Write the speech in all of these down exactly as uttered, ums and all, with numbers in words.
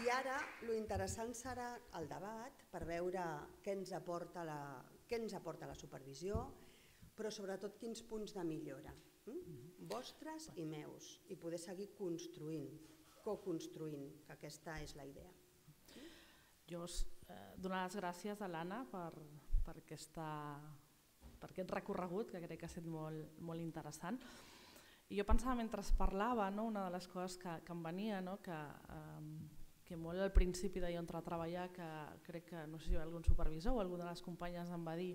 I ara l'interessant serà el debat per veure què ens aporta la, què ens aporta la supervisió, però sobretot quins punts de millora, hm? vostres i meus, i poder seguir construint, co-construint, que aquesta és la idea. Jo us eh, donar les gràcies a l'Anna per, per, aquesta, per aquest recorregut, que crec que ha estat molt, molt interessant. I jo pensava mentre parlava, no, una de les coses que, que em venia, no, que, eh, que molt al principi d'ahir entrar a treballar, que crec que, no sé si algun supervisor o alguna de les companyes em va dir,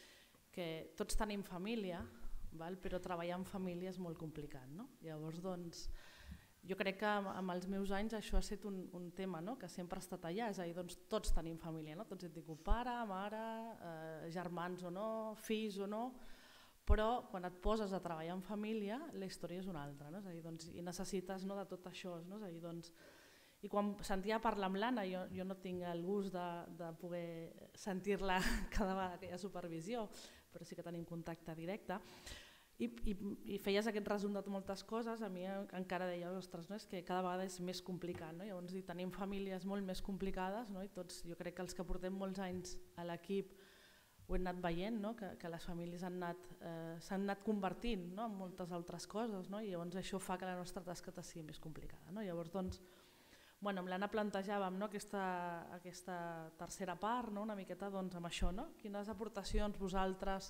que tots tenim família, val? Però treballar en família és molt complicat. No? Llavors, doncs, jo crec que amb els meus anys això ha estat un, un tema, no? Que sempre ha estat allà, és a dir, doncs, tots tenim família, no? Tots hem tingut pare, mare, eh, germans o no, fills o no, però quan et poses a treballar en família la història és una altra, no? És a dir, doncs, i necessites, no, de tot això, no? És a dir, doncs, i quan sentia parlar amb l'Anna, jo, jo no tinc el gust de, de poder sentir-la cada vegada que hi ha supervisió, però sí que tenim contacte directe, i, i, i feies aquest resum de moltes coses, a mi encara deia, ostres, no? És que cada vegada és més complicat, no? Llavors tenim famílies molt més complicades, no? I tots, jo crec que els que portem molts anys a l'equip ho hem anat veient, no? que, que les famílies s'han anat, eh, s'han anat convertint, no? En moltes altres coses, no? I llavors això fa que la nostra tasca sigui més complicada. No? Llavors, doncs, bueno, amb l'Anna plantejàvem, no, aquesta, aquesta tercera part, no, una miqueta, doncs, amb això, no? Quines aportacions vosaltres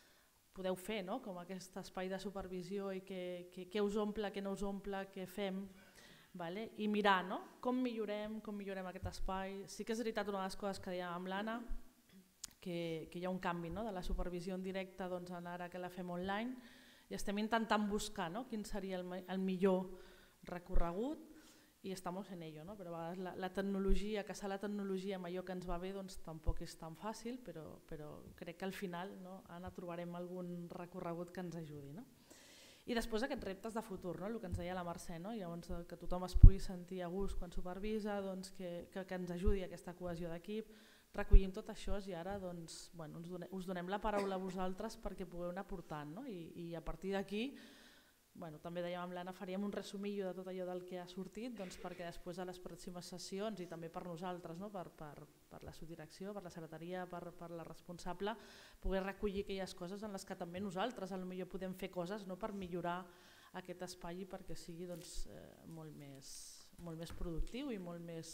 podeu fer, no? Com aquest espai de supervisió i què, què, què us omple, què no us omple, què fem, vale? I mirar, no? Com millorem, com millorem aquest espai. Sí que és veritat una de les coses que dèiem amb l'Anna, que, que hi ha un canvi, no? De la supervisió en directe, doncs, ara que la fem online, i estem intentant buscar, no? Quin seria el, el millor recorregut, i estem en ello, no? Però a vegades la, la tecnologia, caçar la tecnologia amb allò que ens va bé, doncs tampoc és tan fàcil, però, però crec que al final, no, Anna, trobarem algun recorregut que ens ajudi. No? I després aquests reptes de futur, no? El que ens deia la Mercè, no? Llavors, que tothom es pugui sentir a gust quan supervisa, doncs, que, que, que ens ajudi aquesta cohesió d'equip, recollim tot això i ara doncs, bueno, us, donem, us donem la paraula a vosaltres perquè pugueu anar portant, no? I, i a partir d'aquí, bueno, també dèiem amb l'Anna, faríem un resumillo de tot allò del que ha sortit, doncs, perquè després a les pròximes sessions i també per nosaltres, no? per, per, per la subdirecció, per la secretaria, per, per la responsable, poder recollir aquelles coses en les que també nosaltres potser podem fer coses, no? Per millorar aquest espai i perquè sigui, doncs, eh, molt, més, molt més productiu i molt més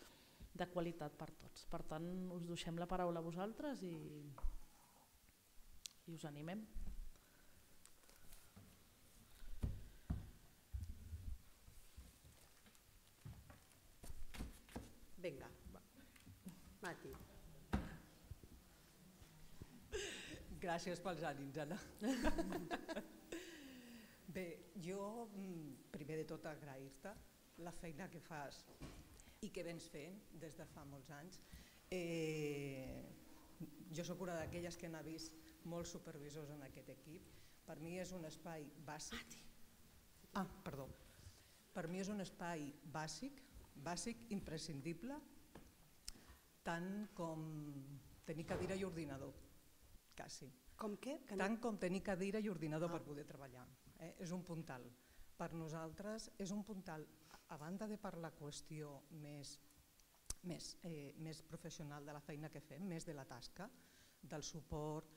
de qualitat per tots. Per tant, us deixem la paraula a vosaltres i, i us animem. Vinga, Mati. Gràcies pels ànims, Anna. Bé, jo primer de tot agrair-te la feina que fas i que vens fent des de fa molts anys. Eh, jo soc una d'aquelles que n'ha vist molts supervisors en aquest equip. Per mi és un espai bàsic. Ah, perdó. Per mi és un espai bàsic, bàsic, imprescindible, tant com tenir cadira i ordinador, quasi. Com què? Tant com tenir cadira i ordinador per poder treballar. És un puntal. Per nosaltres és un puntal, a banda de per la qüestió més professional de la feina que fem, més de la tasca, del suport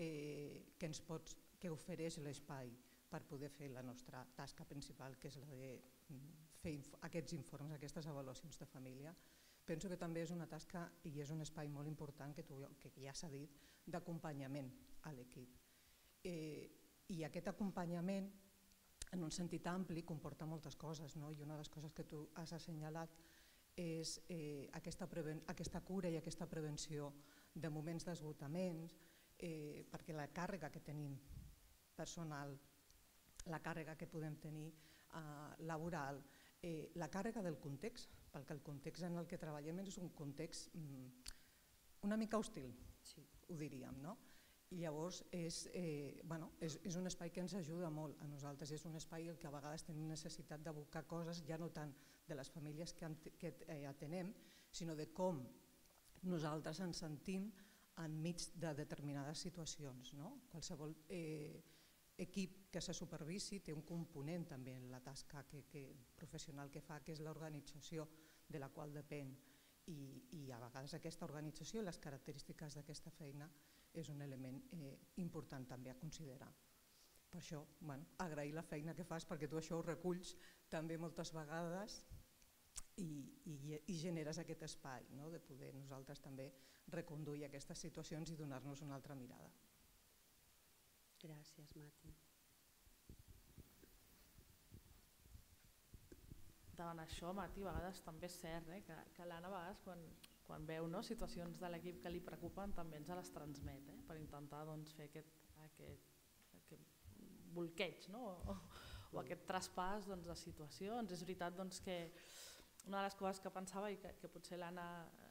que ofereix l'espai per poder fer la nostra tasca principal, que és la de fer aquests informes, aquestes avaluacions de família. Penso que també és una tasca i és un espai molt important, que ja s'ha dit, d'acompanyament a l'equip. I aquest acompanyament, en un sentit ampli, comporta moltes coses, i una de les coses que tu has assenyalat és aquesta cura i aquesta prevenció de moments d'esgotament, perquè la càrrega que tenim personal, la càrrega que podem tenir laboral, la càrrega del context, perquè el context en el que treballem és un context una mica hostil, ho diríem, no? I llavors és un espai que ens ajuda molt a nosaltres, és un espai en què a vegades tenim necessitat d'abocar coses, ja no tant de les famílies que atenem, sinó de com nosaltres ens sentim enmig de determinades situacions. Qualsevol equip que se supervisi té un component també en la tasca professional que fa, que és l'organització de la qual depèn. I, i a vegades aquesta organització i les característiques d'aquesta feina és un element eh, important també a considerar. Per això, bueno, agrair la feina que fas, perquè tu això ho reculls també moltes vegades i, i, i generes aquest espai, no? De poder nosaltres també reconduir aquestes situacions i donar-nos una altra mirada. Gràcies, Mati. Davant això, Mati, a vegades també és cert eh, que, que l'Anna a vegades quan, quan veu no, situacions de l'equip que li preocupen també ens les transmet eh, per intentar doncs, fer aquest, aquest, aquest bolqueig no? o, o aquest traspàs doncs, de situacions. És veritat doncs, que una de les coses que pensava i que, que potser l'Anna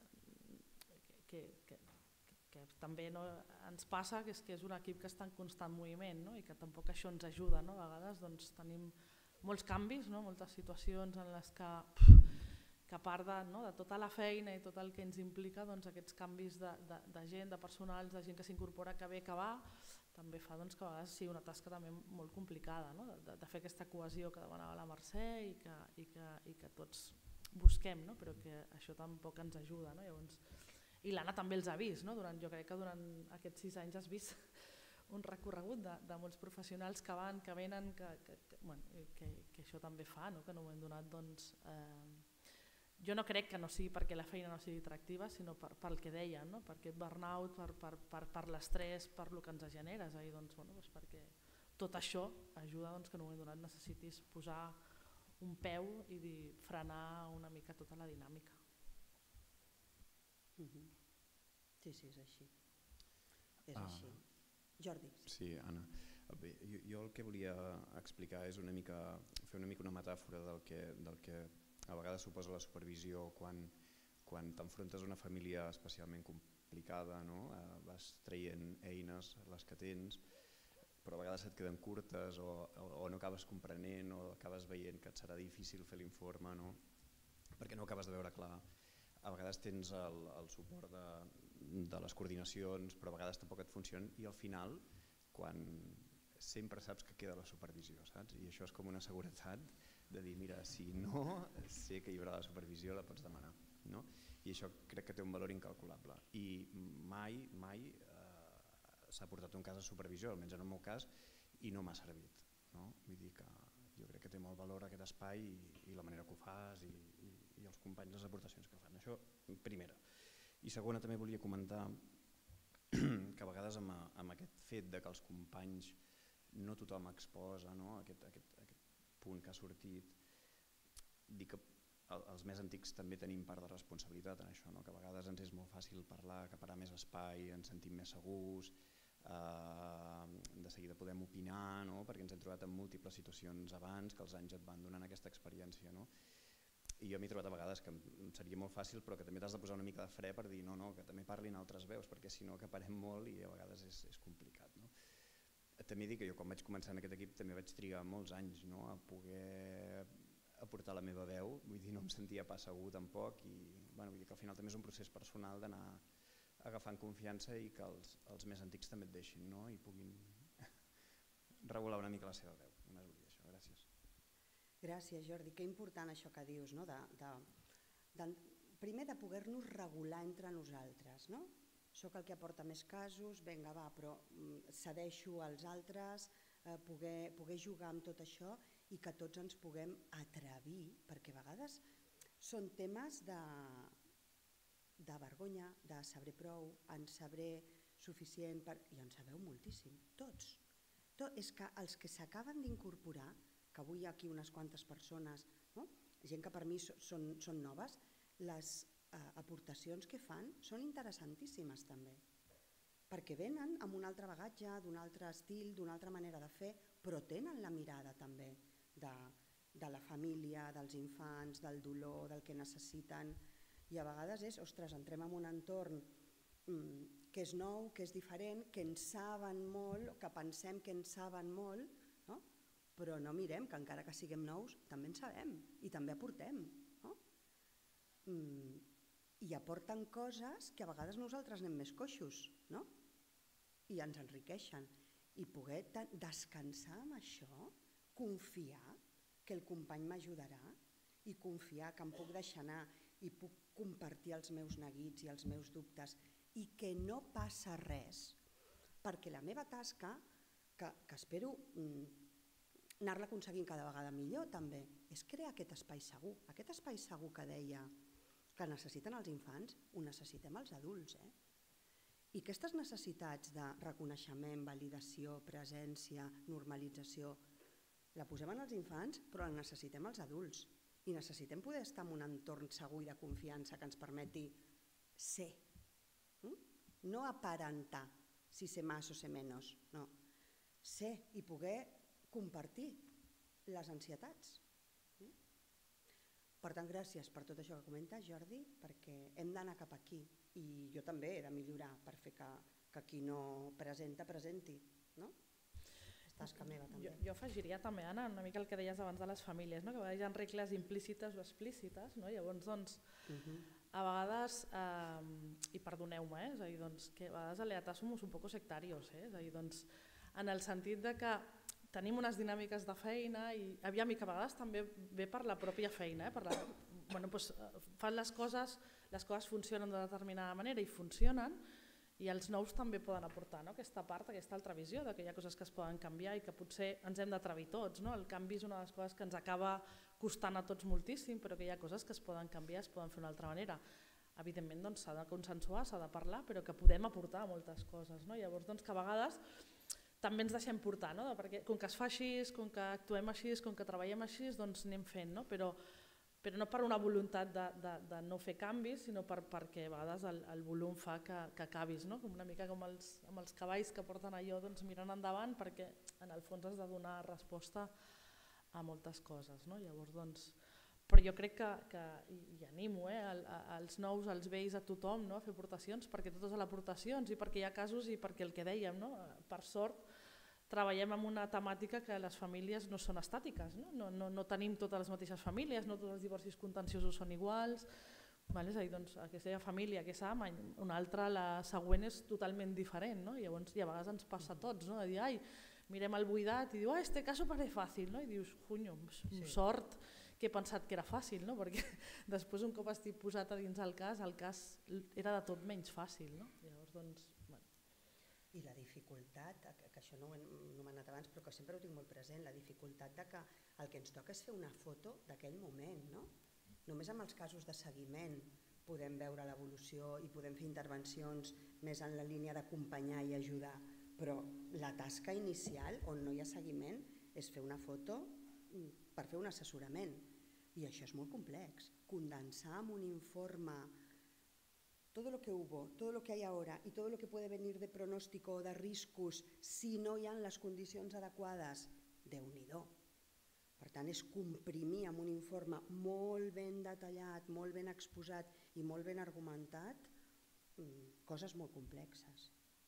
que, que, que, que també no, ens passa que és que és un equip que està en constant moviment no? I que tampoc això ens ajuda. No? A vegades doncs, tenim molts canvis, no? Moltes situacions en les que, que a part de, no? De tota la feina i tot el que ens implica, doncs, aquests canvis de, de, de gent, de personals, de gent que s'incorpora, que ve, que va, també fa doncs, que a vegades sigui una tasca també molt complicada, no? de, de fer aquesta cohesió que demanava la Mercè i que, i que, i que tots busquem, no? Però que això tampoc ens ajuda. No? Llavors, i l'Anna també els ha vist, no? Durant, jo crec que durant aquests sis anys has vist un recorregut de, de molts professionals que van, que venen, que, que, que, bueno, que, que això també fa, no? Que no m'ho hem donat, doncs, eh, jo no crec que no sigui perquè la feina no sigui atractiva, sinó per, pel que deien, no? Per aquest burnout, per, per, per, per l'estrès, per el que ens genera, és a dir, doncs, bueno, doncs perquè tot això ajuda doncs, que no m'ho hem donat, necessitis posar un peu i dir, frenar una mica tota la dinàmica. Mm-hmm. Sí, sí, és així. És ah. així. Jordi. Sí, Anna. Bé, jo, jo el que volia explicar és una mica, fer una mica una metàfora del que, del que a vegades suposa la supervisió quan, quan t'enfrontes a una família especialment complicada, no? Eh, vas traient eines, les que tens, però a vegades et queden curtes o, o, o no acabes comprenent o acabes veient que et serà difícil fer l'informe, no? Perquè no acabes de veure clar. A vegades tens el, el suport de, de les coordinacions, però a vegades tampoc et funciona i al final, quan sempre saps que queda la supervisió, saps? I això és com una seguretat de dir, mira, si no, sé que hi haurà la supervisió, la pots demanar, no? I això crec que té un valor incalculable i mai, mai eh, s'ha portat un cas de supervisió, almenys en el meu cas, i no m'ha servit, no? Vull dir que jo crec que té molt valor aquest espai i, i la manera que ho fas i, i, i els companys les aportacions que fan. Això, primera. I segona, també volia comentar que a vegades amb, amb aquest fet de que els companys no tothom exposa, no? aquest, aquest, aquest punt que ha sortit, dir que els més antics també tenim part de responsabilitat en això, no? Que a vegades ens és molt fàcil parlar, acaparar més espai, ens sentim més segurs, eh, de seguida podem opinar, no? Perquè ens hem trobat en múltiples situacions abans que els anys et van donant aquesta experiència, no? I jo m'he trobat a vegades que em seria molt fàcil, però que també t'has de posar una mica de fre per dir no, no, que també parlin altres veus, perquè si no acaparem molt i a vegades és, és complicat. No? També dic que jo quan vaig començar en aquest equip també vaig trigar molts anys, no? A poder aportar la meva veu, vull dir, no em sentia pas segur tampoc i bueno, vull dir que al final també és un procés personal d'anar agafant confiança i que els, els més antics també et deixin, no? I puguin regular una mica la seva veu. Només vull dir això, gràcies. Gràcies, Jordi. Que important això que dius, no? de, de, de, primer de poder-nos regular entre nosaltres. No? Soc el que aporta més casos, vinga va, però cedeixo als altres, eh, poder, poder jugar amb tot això i que tots ens puguem atrevir, perquè a vegades són temes de, de vergonya, de saber prou, en saber suficient, per, i en sabeu moltíssim, tots. Tot, és que els que s'acaben d'incorporar, que avui hi ha aquí unes quantes persones, no? Gent que per mi són, són noves, les eh, aportacions que fan són interessantíssimes també, perquè venen amb un altre bagatge, d'un altre estil, d'una altra manera de fer, però tenen la mirada també de, de la família, dels infants, del dolor, del que necessiten, i a vegades és, ostres, entrem en un entorn mm, que és nou, que és diferent, que en saben molt, que pensem que en saben molt, no? Però no mirem que encara que siguem nous també en sabem i també aportem, no? Mm, i aporten coses que a vegades nosaltres anem més coixos, no? I ens enriqueixen. I poder descansar amb això, confiar que el company m'ajudarà i confiar que em puc deixar anar i puc compartir els meus neguits i els meus dubtes i que no passa res, perquè la meva tasca, que, que espero anar-la aconseguint cada vegada millor també, és crear aquest espai segur. Aquest espai segur que deia que necessiten els infants, ho necessitem els adults. Eh? I aquestes necessitats de reconeixement, validació, presència, normalització, la posem en els infants, però la necessitem els adults. I necessitem poder estar en un entorn segur i de confiança que ens permeti ser. No aparentar si sé més o sé menys, no. Ser i poder compartir les ansietats. Per tant, gràcies per tot això que comentes, Jordi, perquè hem d'anar cap aquí i jo també he de millorar per fer que, que qui no presenta, presenti, no? Tasca meva, també. Jo, jo afegiria també, Anna, una mica el que deies abans de les famílies, no? Que a vegades hi ha regles implícites o explícites, no? Llavors, doncs, uh-huh. a vegades, eh, i perdoneu-me, eh? És a dir, doncs, que a vegades aleatas somos un poco sectarios, eh? És a dir, doncs, en el sentit de que tenim unes dinàmiques de feina i, aviam, i que a vegades també ve per la pròpia feina, eh? Per la, bueno, doncs, fan les coses, les coses funcionen de determinada manera i funcionen, i els nous també poden aportar, no? Aquesta part, aquesta altra visió, de que hi ha coses que es poden canviar i que potser ens hem d'atrevir tots. No? El canvi és una de les coses que ens acaba costant a tots moltíssim, però que hi ha coses que es poden canviar, es poden fer d'una altra manera. Evidentment doncs, s'ha de consensuar, s'ha de parlar, però que podem aportar moltes coses. No? Llavors, doncs, que a vegades també ens deixem portar, no? Perquè com que es fa així, com que actuem així, com que treballem així, doncs anem fent, no? Però però no per una voluntat de, de, de no fer canvis, sinó per, perquè a vegades el, el volum fa que, que acabis, no? Com una mica com els, amb els cavalls que porten allò doncs, mirant endavant, perquè en el fons has de donar resposta a moltes coses. No? Llavors, doncs, però jo crec que, que i, i animo eh, el, als nous, als vells, a tothom, no? A fer aportacions, perquè totes les aportacions i perquè hi ha casos i perquè el que dèiem, no? Per sort, treballem en una temàtica que les famílies no són estàtiques, no? No, no, no tenim totes les mateixes famílies, no tots els divorcis contenciosos són iguals, vale? És a dir, doncs, aquesta família, aquesta ama, una altra, la següent és totalment diferent, no? I llavors i a vegades ens passa a tots, no? De dir, ai, mirem el buidat i diu, ah, este caso parece fàcil, no? I dius, junyo, sí. Sort que he pensat que era fàcil, no? Perquè després un cop estic posat a dins el cas, el cas era de tot menys fàcil, no? Llavors, doncs, i la dificultat, que això no ho he anomenat abans, però que sempre ho tinc molt present, la dificultat de que el que ens toca és fer una foto d'aquell moment. No? Només amb els casos de seguiment podem veure l'evolució i podem fer intervencions més en la línia d'acompanyar i ajudar, però la tasca inicial, on no hi ha seguiment, és fer una foto per fer un assessorament. I això és molt complex. Condensar en un informe todo lo que hubo, todo lo que hay ahora y todo lo que puede venir de pronóstico o de riscos si no hi ha les condicions adequades, Déu-n'hi-do. Per tant, és comprimir amb un informe molt ben detallat, molt ben exposat i molt ben argumentat coses molt complexes.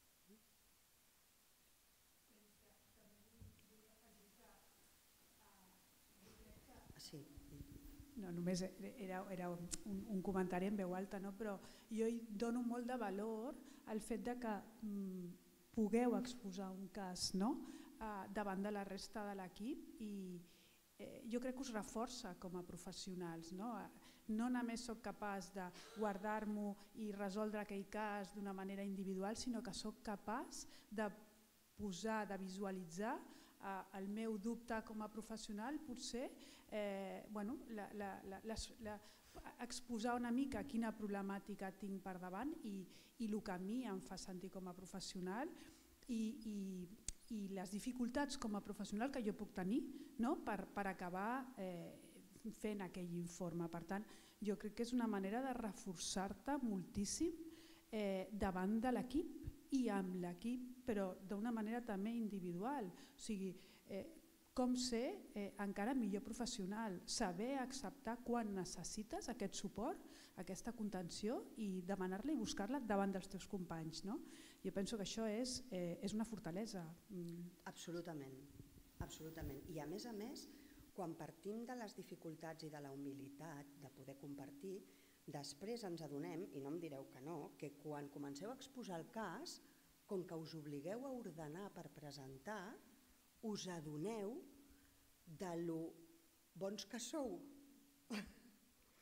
Sí. No, només era, era un, un comentari en veu alta, no? Però jo hi dono molt de valor al fet de que mm, pugueu exposar un cas, no? uh, davant de la resta de l'equip i eh, jo crec que us reforça com a professionals. No, no només soc capaç de guardar-m'ho i resoldre aquell cas d'una manera individual, sinó que soc capaç de posar, de visualitzar eh, el meu dubte com a professional, potser Eh, bueno, la, la, la, la, la, exposar una mica quina problemàtica tinc per davant i, i el que a mi em fa sentir com a professional i, i, i les dificultats com a professional que jo puc tenir, no? per, per acabar eh, fent aquell informe. Per tant, jo crec que és una manera de reforçar-te moltíssim eh, davant de l'equip i amb l'equip, però d'una manera també individual. O sigui, eh, com ser eh, encara millor professional, saber acceptar quan necessites aquest suport, aquesta contenció i demanar-la i buscar-la davant dels teus companys. No? Jo penso que això és, eh, és una fortalesa. Mm. Absolutament, absolutament. I a més a més, quan partim de les dificultats i de la humilitat de poder compartir, després ens adonem, i no em direu que no, que quan comenceu a exposar el cas, com que us obligueu a ordenar per presentar, us adoneu de lo bons que sou.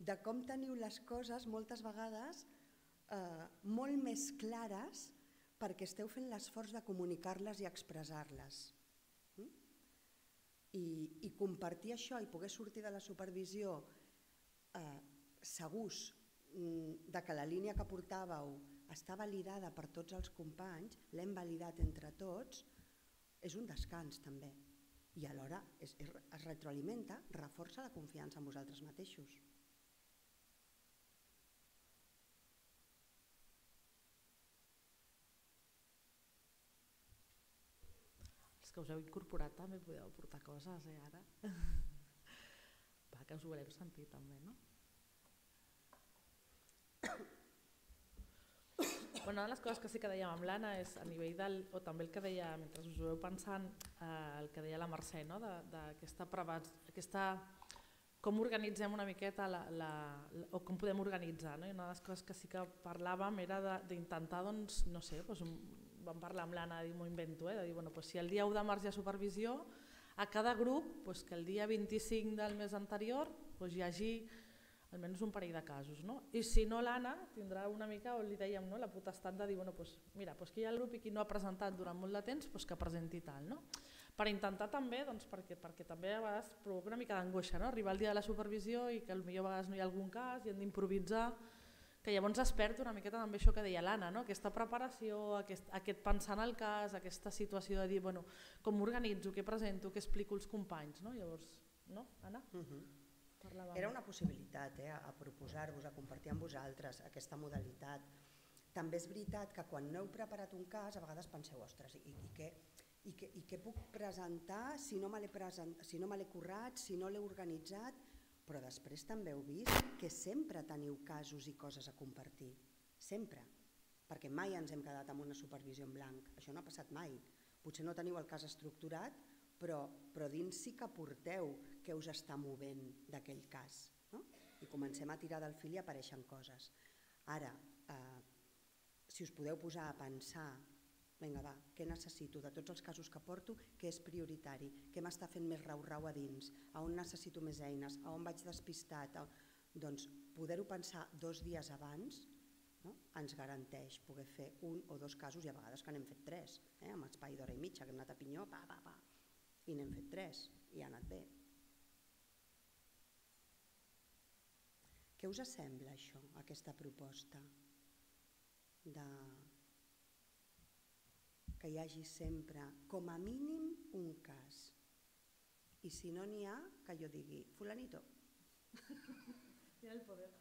de com teniu les coses moltes vegades eh, molt més clares perquè esteu fent l'esforç de comunicar-les i expressar-les. Mm? I, I compartir això i poder sortir de la supervisió eh, segurs mm, de que la línia que portàveu està validada per tots els companys, l'hem validat entre tots, és un descans també. I alhora es, es retroalimenta, reforça la confiança en vosaltres mateixos. Els que us heu incorporat també podeu aportar coses, eh, ara? Va, que us ho volem sentir també, no? Bueno, una de les coses que sí que dèiem amb l'Anna és a nivell del, o també el que deia, mentre us ho veu pensant, eh, el que deia la Mercè, no? d'aquesta aquesta, com organitzem una miqueta la, la, o com podem organitzar, no? I una de les coses que sí que parlàvem era d'intentar, doncs, no sé, doncs, vam parlar amb l'Anna, m'ho invento, eh, de dir, bueno, doncs, si el dia u de març hi ha supervisió, a cada grup doncs, que el dia vint-i-cinc del mes anterior doncs, hi hagi almenys un parell de casos, no? I si no, l'Anna tindrà una mica, on li dèiem, no? La potestat de dir, bueno, doncs, mira, doncs, que hi ha el grup i qui no ha presentat durant molt de temps, doncs, que presenti tal, no? Per intentar també, doncs, perquè, perquè també a vegades provoca una mica d'angoixa, no? Arribar al dia de la supervisió i que potser a vegades no hi ha algun cas i hem d'improvisar, que llavors es perd una miqueta també això que deia l'Anna, no? Aquesta preparació, aquest, aquest pensar en el cas, aquesta situació de dir, bueno, com m'organitzo, què presento, què explico als companys, no? Llavors, no, Anna? Uh-huh. Era una possibilitat, eh, a proposar-vos, a compartir amb vosaltres aquesta modalitat. També és veritat que quan no heu preparat un cas, a vegades penseu, ostres, i, i, què, i, què, i què puc presentar si no me l'he present, si no me l'he currat, si no l'he organitzat, però després també heu vist que sempre teniu casos i coses a compartir, sempre, perquè mai ens hem quedat amb una supervisió en blanc, això no ha passat mai. Potser no teniu el cas estructurat, però, però dins sí que porteu què us està movent d'aquell cas, no? I comencem a tirar del fil i apareixen coses. Ara, eh, si us podeu posar a pensar, vinga va, què necessito de tots els casos que porto, què és prioritari, què m'està fent més rau-rau a dins, a on necessito més eines, a on vaig despistat, a... doncs poder-ho pensar dos dies abans, no? Ens garanteix poder fer un o dos casos, i a vegades que n'hem fet tres, eh? Amb espai d'hora i mitja, que hem anat a pinyó, pa, pa, pa, i n'hem fet tres, i ha anat bé. Què us sembla això, aquesta proposta de que hi hagi sempre, com a mínim, un cas? I si no n'hi ha, que jo digui, fulanito. Hi ha el poder.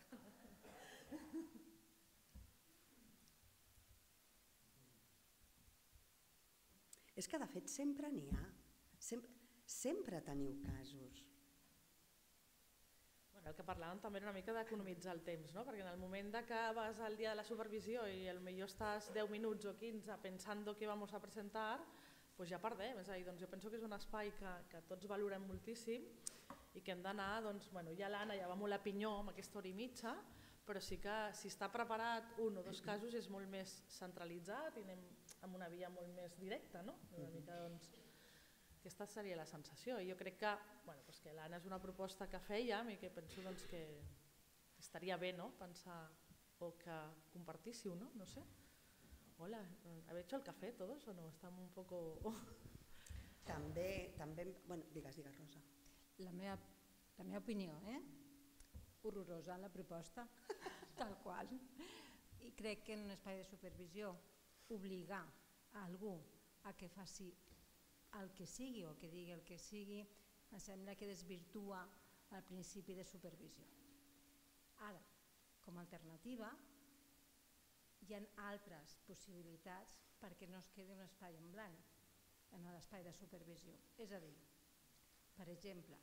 És que de fet sempre n'hi ha, sempre, sempre teniu casos. Bueno, el que parlàvem també era una mica d'economitzar el temps, no? Perquè en el moment de que vas al dia de la supervisió i potser estàs deu minuts o quinze pensant què vamos a presentar, doncs ja perdem. És a dir, doncs jo penso que és un espai que, que tots valorem moltíssim i que hem d'anar, doncs, bueno, ja l'Anna ja va molt a pinyó amb aquesta hora i mitja, però sí que si està preparat un o dos casos és molt més centralitzat i anem amb una via molt més directa, no? Una mica, doncs, aquesta seria la sensació. I jo crec que, bueno, doncs que l'Anna és una proposta que fèiem i que penso doncs, que estaria bé, no? Pensar o que compartíssiu, no? No sé. Hola, ¿habéis hecho el café todos o no? Estamos un poco... També, també, bueno, digues, digues, Rosa. La meva, la meva opinió, eh? Horrorosa la proposta, tal qual. I crec que en un espai de supervisió obligar a algú a que faci el que sigui o que digui el que sigui, em sembla que desvirtua el principi de supervisió. Ara, com a alternativa, hi ha altres possibilitats perquè no es quedi un espai en blanc en l'espai de supervisió. És a dir, per exemple,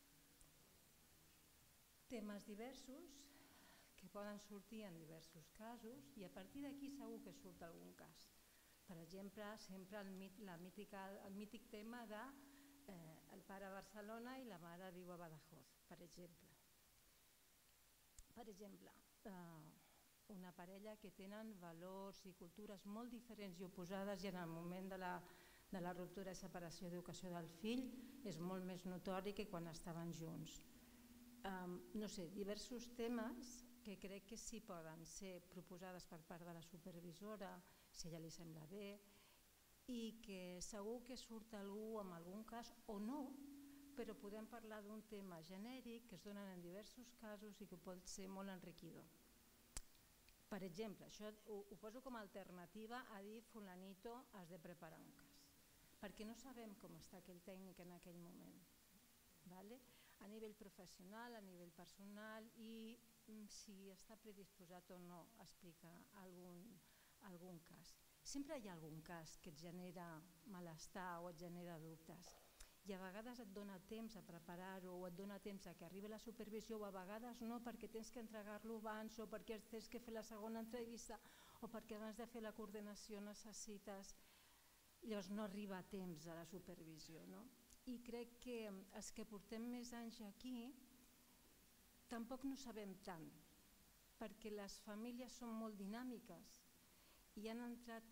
temes diversos que poden sortir en diversos casos i a partir d'aquí segur que surt algun cas. Per exemple, sempre el, mit, la mítica, el mític tema de eh, el pare a Barcelona i la mare viu a Badajoz, per exemple. Per exemple, eh, una parella que tenen valors i cultures molt diferents i oposades i en el moment de la, de la ruptura i separació d'educació del fill és molt més notori que quan estaven junts. um, no sé, diversos temes que crec que sí poden ser proposades per part de la supervisora, si a ella li sembla bé, i que segur que surt algú amb algun cas o no, però podem parlar d'un tema genèric que es donen en diversos casos i que pot ser molt enriquidor. Per exemple, això ho, ho poso com a alternativa a dir fulanito has de preparar un cas, perquè no sabem com està aquell tècnic en aquell moment, ¿vale? A nivell professional, a nivell personal i si està predisposat o no a explicar algun, algun cas. Sempre hi ha algun cas que et genera malestar o et genera dubtes i a vegades et dona temps a preparar-ho o et dona temps a que arribi la supervisió o a vegades no perquè tens que entregar-lo abans o perquè tens que fer la segona entrevista o perquè abans de fer la coordinació necessites, llavors no arriba a temps a la supervisió, no? I crec que els que portem més anys aquí tampoc no sabem tant, perquè les famílies són molt dinàmiques i han entrat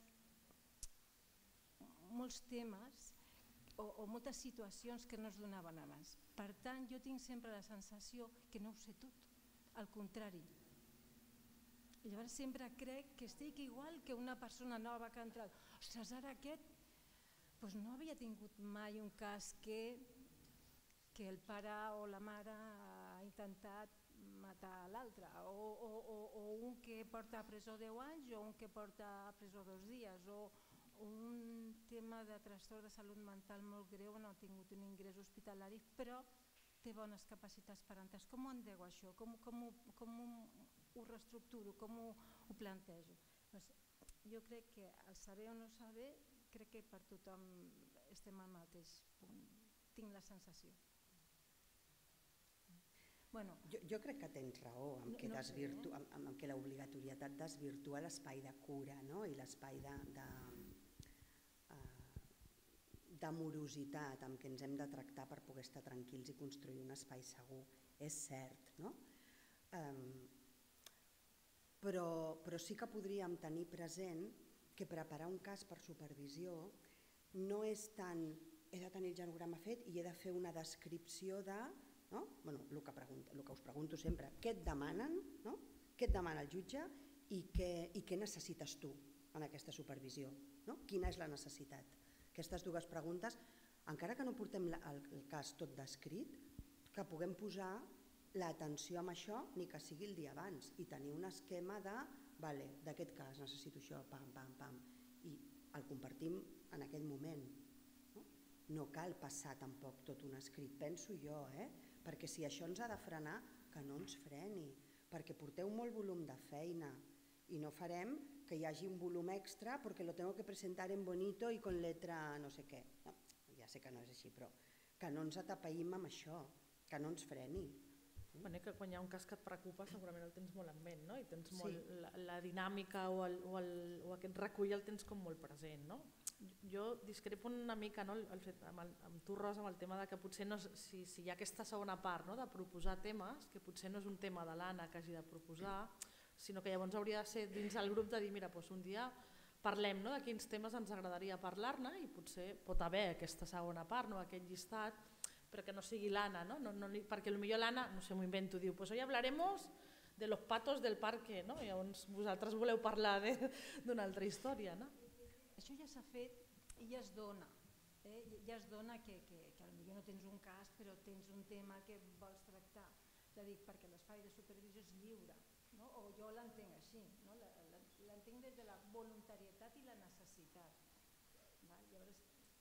molts temes o, o moltes situacions que no es donaven abans. Per tant, jo tinc sempre la sensació que no ho sé tot, al contrari. Llavors sempre crec que estic igual que una persona nova que ha entrat. Ostres, ara aquest doncs no havia tingut mai un cas que, que el pare o la mare ha intentat matar l'altre, o, o, o, o un que porta a presó deu anys o un que porta a presó dos dies, o un tema de trastorn de salut mental molt greu, no ha tingut un ingrés hospitalari, però té bones capacitats parentals. Com ho endego això? Com, com, ho, com ho, ho reestructuro? Com ho, ho plantejo? Doncs jo crec que el saber o no saber, crec que per tothom estem al mateix punt. Tinc la sensació. Bueno, jo, jo crec que tens raó en no, que, no desvirtu, sé, eh? en, en que l'obligatorietat desvirtua l'espai de cura, no? I l'espai de, de, d'amorositat amb què ens hem de tractar per poder estar tranquils i construir un espai segur. És cert, no? Um, però, però sí que podríem tenir present que preparar un cas per supervisió no és tant he de tenir el genograma fet i he de fer una descripció de, no? Bueno, el que, pregunta, el que us pregunto sempre, què et demanen, no? Què et demana el jutge i què, i què necessites tu en aquesta supervisió, no? Quina és la necessitat? Aquestes dues preguntes, encara que no portem la, el, el cas tot descrit, que puguem posar l'atenció amb això ni que sigui el dia abans i tenir un esquema de vale, d'aquest cas necessito això, pam, pam, pam, i el compartim en aquell moment. No, no cal passar tampoc tot un escrit, penso jo, eh? Perquè si això ens ha de frenar, que no ens freni, perquè porteu molt volum de feina i no farem que hi hagi un volum extra perquè lo tengo que presentar en bonito i con letra no sé què. No, ja sé que no és així, però que no ens atapeïm amb això, que no ens freni. Bueno, que quan hi ha un cas que et preocupa segurament el tens molt en ment, no? I tens Sí. molt, la, la dinàmica o, el, o, el, o aquest recull el tens com molt present, no? Jo discrepo una mica, no? el, el, amb, el, amb tu, Rosa, amb el tema de que potser no, si, si hi ha aquesta segona part, no? De proposar temes, que potser no és un tema de l'Anna que hagi de proposar, sinó que llavors hauria de ser dins el grup de dir, mira, doncs un dia parlem, no? De quins temes ens agradaria parlar-ne i potser pot haver aquesta segona part, no? Aquest llistat, però que no sigui l'Anna, no? No, no, perquè potser l'Anna, no sé, m'ho invento, diu, pues hoy hablaremos de los patos del parque, no? I llavors vosaltres voleu parlar d'una altra història, no? això ja s'ha fet i ja es dona, eh? ja es dona que, que, que potser no tens un cas però tens un tema que vols tractar. Ja dic, perquè l'espai de supervisió és lliure, no? O jo l'entenc així, no? L'entenc des de la voluntarietat i la necessitat. Va? Llavors,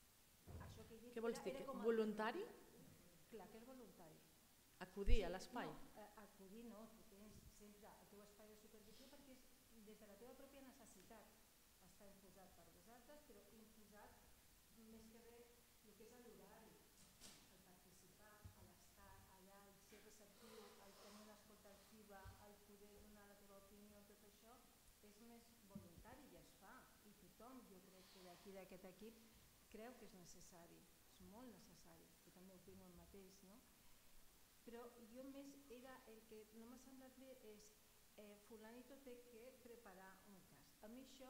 això que he dit, Què vols era, dir? era com Voluntari? Clar que és voluntari. Acudir a l'espai? No, acudir no, tu tens sempre el teu espai de supervisió perquè és des de la teva pròpia necessitat. Està imposat per vosaltres, però imposat més que res el que és l'horari, el participar, l'estar allà, el ser receptiu, el tenir l'escolta activa, el poder donar la teva opinió, tot això és més voluntari i es fa. I tothom, jo crec que d'aquí d'aquest equip, creu que és necessari, és molt necessari, jo també opino el mateix, no? Però jo més era el que no m'ha semblat bé és eh, fulanito té que preparar un cas. A mi això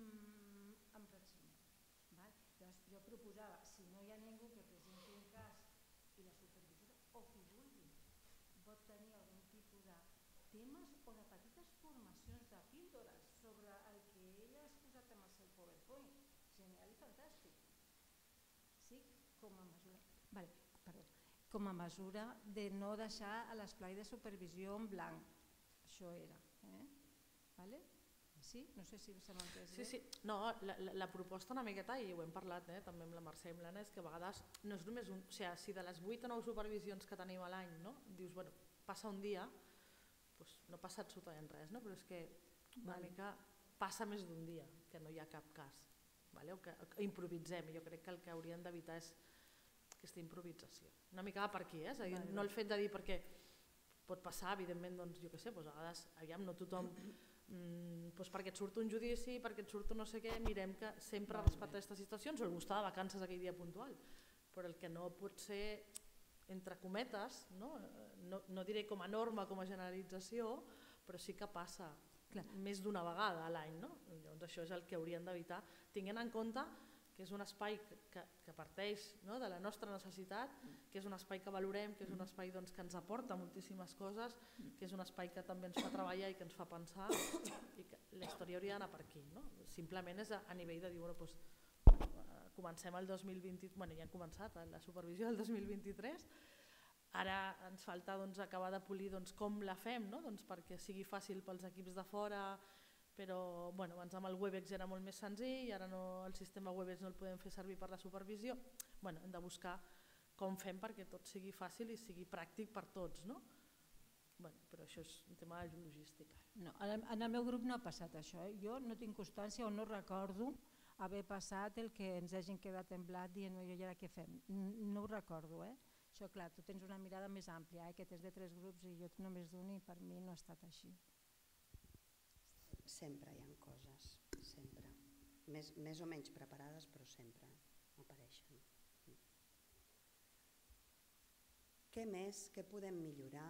mm, em rechina. Val? Llavors jo proposava, si no hi ha ningú que presenti un cas i la supervisora o qui vulgui pot tenir algun tipus de temes o de petites formacions de píldores sobre el que ella ha exposat amb el seu PowerPoint. Genial i fantàstic. Sí, com a mesura, vale, perdó, com a mesura de no deixar l'esplai de supervisió en blanc. Això era. Eh? Vale? Sí? No sé si s'ha entès Sí, bé. sí. No, la, la, la proposta una miqueta, i ho hem parlat eh, també amb la Mercè i amb l'Anna, és que a vegades no és només un... O sigui, si de les vuit o nou supervisions que tenim a l'any, no? Dius, bueno, passa un dia, doncs no passa absolutament res, no? Però és que una Vale. mica passa més d'un dia, que no hi ha cap cas. Vale? O que, que improvisem, i jo crec que el que hauríem d'evitar és aquesta improvisació. Una mica va per aquí, eh? És a dir, Vale, no vale. el fet de dir perquè pot passar, evidentment, doncs, jo què sé, doncs a vegades, aviam, no tothom... Mm, doncs perquè et surt un judici, perquè et surt un no sé què, mirem que sempre respecta aquestes situacions, o algú està de vacances aquell dia puntual, però el que no pot ser, entre cometes, no, no, no diré com a norma, com a generalització, però sí que passa Clar. més d'una vegada a l'any, no? Llavors això és el que hauríem d'evitar, tinguent en compte que és un espai que, que, que parteix, no, de la nostra necessitat, que és un espai que valorem, que és un espai doncs, que ens aporta moltíssimes coses, que és un espai que també ens fa treballar i que ens fa pensar, i que la història hauria d'anar per aquí. No? Simplement és a, a nivell de dir, bueno, doncs, eh, comencem el dos mil vint, bueno, ja hem començat la supervisió del dos mil vint-i-tres, ara ens falta doncs, acabar de polir doncs, com la fem, no? Doncs, perquè sigui fàcil pels equips de fora, però bueno, abans amb el Webex era molt més senzill i ara no, el sistema Webex no el podem fer servir per la supervisió. Bueno, hem de buscar com fem perquè tot sigui fàcil i sigui pràctic per tots, no? Bueno, però això és un tema de logística. No, en, el, en el meu grup no ha passat això. Eh? Jo no tinc constància o no recordo haver passat el que ens hagin quedat en blat dient jo i ara què fem. No ho recordo. Eh? Això, clar, tu tens una mirada més àmplia, eh? Que tens de tres grups i jo només d'un i per mi no ha estat així. Sempre hi ha coses, sempre. Més, més o menys preparades, però sempre apareixen. Què més? Què podem millorar?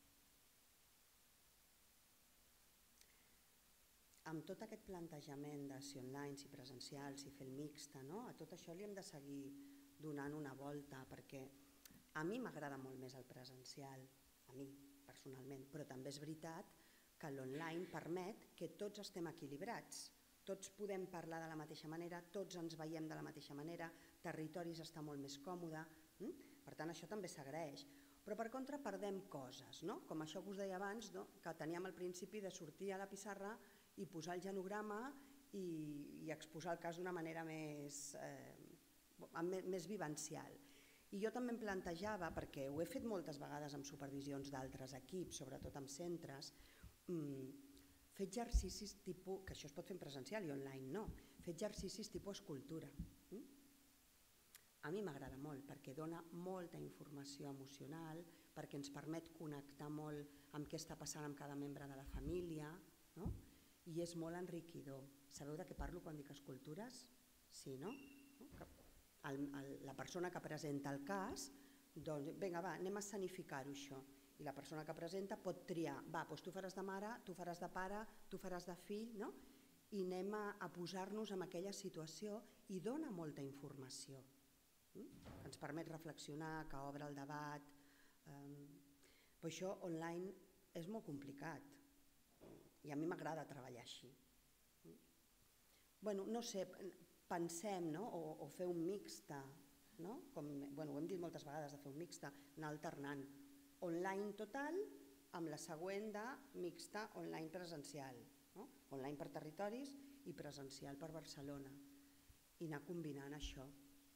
Amb tot aquest plantejament de si online, si presencial, si fer el mixta, no? A tot això li hem de seguir donant una volta, perquè a mi m'agrada molt més el presencial, a mi personalment, però també és veritat que l'online permet que tots estem equilibrats, tots podem parlar de la mateixa manera, tots ens veiem de la mateixa manera, territoris està molt més còmode, hm? Per tant això també s'agraeix. Però per contra perdem coses, no? Com això que us deia abans, no? Que teníem al principi de sortir a la pissarra i posar el genograma i, i exposar el cas d'una manera més, eh, més vivencial. I jo també em plantejava, perquè ho he fet moltes vegades amb supervisions d'altres equips, sobretot amb centres, mm, fer exercicis tipus, que això es pot fer en presencial i online no, fer exercicis tipus escultura. Mm? A mi m'agrada molt perquè dona molta informació emocional, perquè ens permet connectar molt amb què està passant amb cada membre de la família, no? I és molt enriquidor. Sabeu de què parlo quan dic escultures? Sí, no? El, el, la persona que presenta el cas, doncs, vinga, va, anem a escenificar-ho això. I la persona que presenta pot triar, va, doncs tu faràs de mare, tu faràs de pare, tu faràs de fill, no? I anem a, a posar-nos en aquella situació i dona molta informació. Mm? Que ens permet reflexionar, que obre el debat. Um, però això online és molt complicat i a mi m'agrada treballar així. Mm? Bueno, no sé, pensem, no? o, o fer un mixta, no? Com, bueno, ho hem dit moltes vegades de fer un mixta, anar alternant online total amb la següent de mixta online presencial, no? Online per territoris i presencial per Barcelona, i anar combinant això.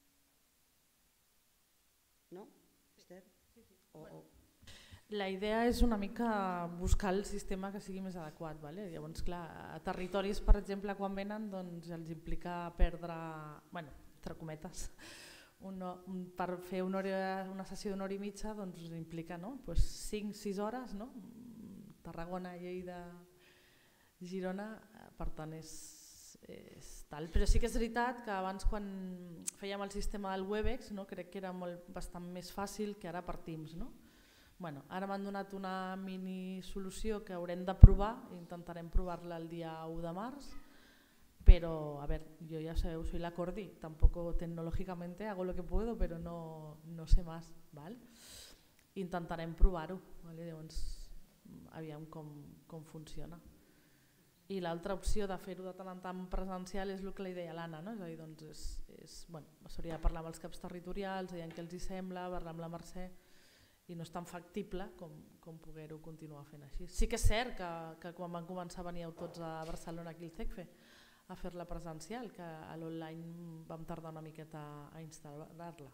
No, Esther? Sí, sí. O, Bueno. o... La idea és una mica buscar el sistema que sigui més adequat. Vale? Llavors, clar, a territoris, per exemple, quan venen, doncs els implica perdre, bueno, entre cometes, una, un, per fer una, hora, una sessió d'una hora i mitja, doncs implica no? pues cinc sis hores, no? Tarragona, Lleida, Girona, per tant és, és tal. Però sí que és veritat que abans quan fèiem el sistema del Webex, no? Crec que era molt, bastant més fàcil que ara per Teams. No? Bueno, ara m'han donat una mini solució que haurem de provar, intentarem provar-la el dia u de març, pero a ver, yo ya sabeu, soy la Cordi, tampoco tecnológicamente hago lo que puedo, pero no, no sé más, ¿vale? intentarem provar-ho, vale? Llavors aviam com, com funciona. I l'altra opció de fer-ho de tant en tant presencial és el que li deia l'Anna, no? És a dir, doncs és, és, bueno, s'hauria de parlar amb els caps territorials, veient què els hi sembla, parlar amb la Mercè, i no és tan factible com, com poder-ho continuar fent així. Sí que és cert que, que quan van començar veníeu tots a Barcelona aquí al CECFE a fer-la presencial, que a l'online vam tardar una miqueta a instal·lar-la.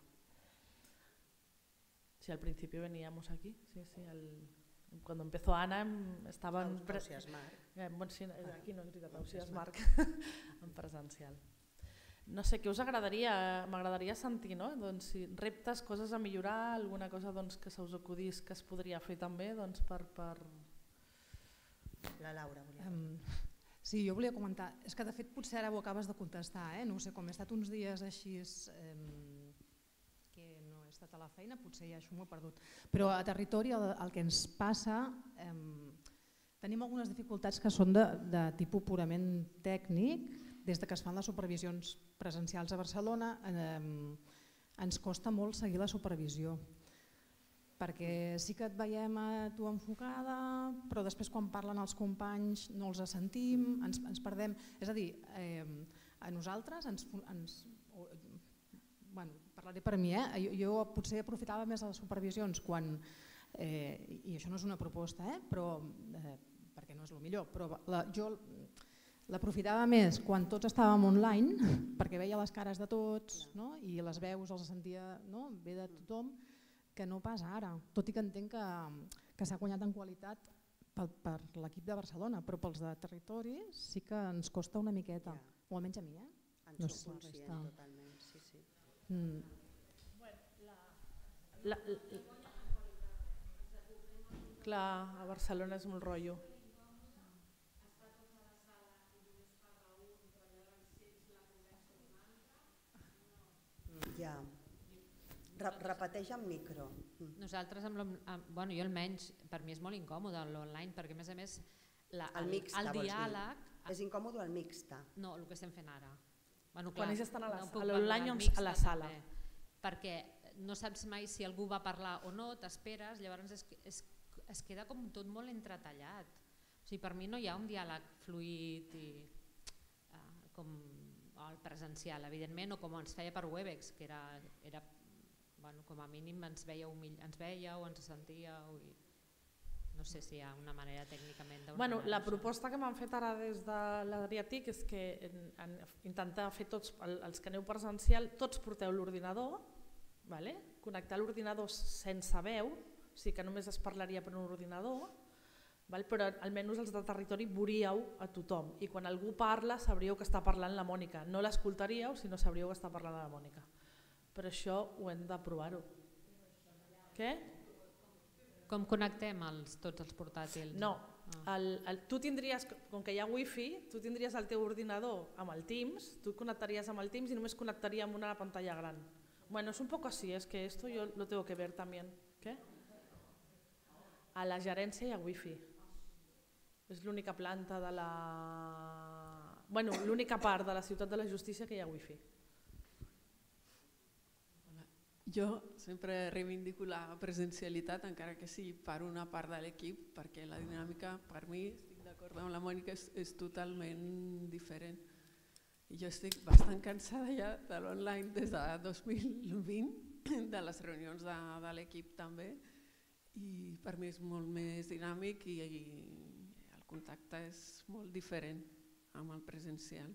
Sí, al principi veníamos aquí, sí, sí, el... Cuando empezó Ana estaven... Ausias Marc. Eh, bon, sí, aquí no és veritat, Ausias Marc, en presencial. No sé, què us agradaria? M'agradaria sentir, no? Doncs, si reptes, coses a millorar, alguna cosa doncs, que se us acudís que es podria fer també doncs, per, per... La Laura volia. Um, sí, jo volia comentar, és que de fet potser ara ho acabes de contestar, eh? No ho sé, com he estat uns dies així... Um, a la feina, potser ja això m'ho he perdut, però a territori el, el que ens passa, eh, tenim algunes dificultats que són de, de tipus purament tècnic. Des de que es fan les supervisions presencials a Barcelona eh, ens costa molt seguir la supervisió, perquè sí que et veiem a tu enfocada, però després quan parlen els companys no els sentim, ens, ens perdem, és a dir, eh, a nosaltres ens, ens bueno, parlaré per mi, eh? jo, jo potser aprofitava més les supervisions quan, eh, i això no és una proposta, eh? però, eh, perquè no és el millor, però la, jo l'aprofitava més quan tots estàvem online, perquè veia les cares de tots, no? I les veus els sentia, no? Bé de tothom, que no pas ara, tot i que entenc que, que s'ha guanyat en qualitat per, per l'equip de Barcelona, però pels de territori sí que ens costa una miqueta, ja. O almenys a mi, eh? En no som conscients totalment, sí, sí. Mm. Bueno, la, la, la, clar, a Barcelona és molt rotllo. Ja, Re repeteix en micro. Nosaltres, amb amb, bueno, jo almenys, per mi és molt incòmode l'online, perquè a més a més la, el, el, mixta, el diàleg... És incòmode el mixta? No, el que estem fent ara. Bueno, clar, quan ells estan a no l'online o a la sala? També, perquè no saps mai si algú va parlar o no, t'esperes, llavors es, es, es queda com tot molt entretallat. O sigui, per mi no hi ha un diàleg fluid i, uh, com el presencial, evidentment, o com ens feia per Webex, que era, era bueno, com a mínim ens veieu, ens veieu, ens sentíeu i no sé si hi ha una manera tècnicament... Bueno, la proposta que m'han fet ara des de l'Adriàtic és que en, en, intentar fer tots, els que aneu presencial, tots porteu l'ordinador, vale? Connectar l'ordinador sense veu, o sigui que només es parlaria per un ordinador, val? Però almenys els de territori veuríeu a tothom i quan algú parla sabríeu que està parlant la Mònica, no l'escoltaríeu sinó sabríeu que està parlant la Mònica. Per això ho hem de provar-ho. Què? Com connectem els, tots els portàtils? No, el, el, tu tindries, com que hi ha wifi, tu tindries el teu ordinador amb el Teams, tu connectaries amb el Teams i només connectaria amb una pantalla gran. Bueno, es un poco así, es que esto yo lo tengo que ver también. ¿Qué? A la gerència hi ha wifi. És l'única planta de la... Bueno, l'única part de la ciutat de la justícia que hi ha wifi. Jo sempre reivindico la presencialitat, encara que sigui per una part de l'equip, perquè la dinàmica, per mi, estic d'acord amb la Mònica, és, és totalment diferent. I jo estic bastant cansada ja de l'online des de dos mil vint, de les reunions de, de l'equip també, i per mi és molt més dinàmic i, i el contacte és molt diferent amb el presencial.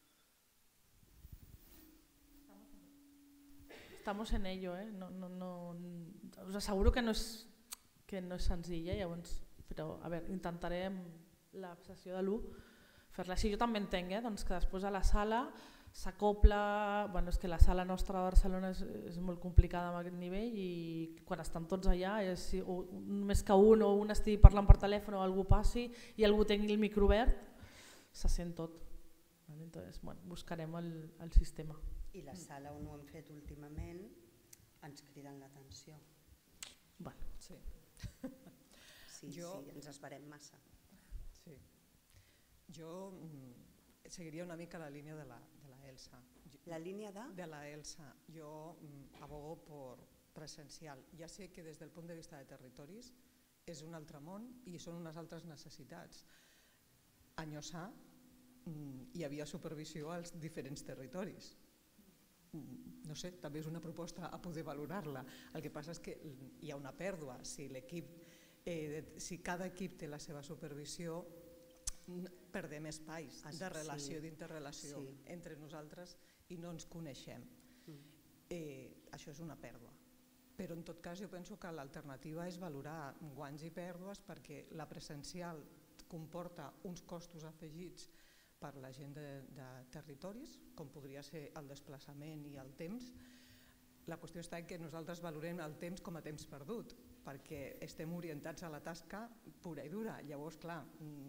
Estamos en ello, eh? no, no, no, us asseguro que no és, que no és senzilla, llavors, però a veure, intentarem la sessió de l'u fer-la així. Jo també entenc eh? doncs que després a la sala s'acopla, bueno, és que la sala nostra de Barcelona és, és molt complicada amb aquest nivell i quan estan tots allà, és, o, només que un o un estigui parlant per telèfon o algú passi i algú tingui el micro obert, se sent tot. Entonces, bueno, buscarem el, el sistema. I la sala on ho hem fet últimament ens criden l'atenció. Bueno, sí. Sí, jo, sí, ens esperem massa. Sí. Jo mm, seguiria una mica la línia de la, de la Elsa. La línia de? De la Elsa. Jo mm, abogo por, presencial. Ja sé que des del punt de vista de territoris és un altre món i són unes altres necessitats. A Nyossà hi havia supervisió als diferents territoris. No sé, també és una proposta a poder valorar-la. El que passa és que hi ha una pèrdua. Si l'equip, si cada equip té la seva supervisió, perdem espais de relació, d'interrelació entre nosaltres i no ens coneixem. Això és una pèrdua. Però en tot cas jo penso que l'alternativa és valorar guanys i pèrdues perquè la presencial comporta uns costos afegits per la gent de territoris, com podria ser el desplaçament i el temps. La qüestió està en que nosaltres valorem el temps com a temps perdut, perquè estem orientats a la tasca pura i dura. Llavors, clar,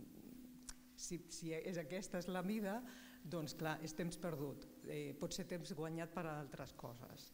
si aquesta és la mida, doncs clar, és temps perdut. Pot ser temps guanyat per a altres coses.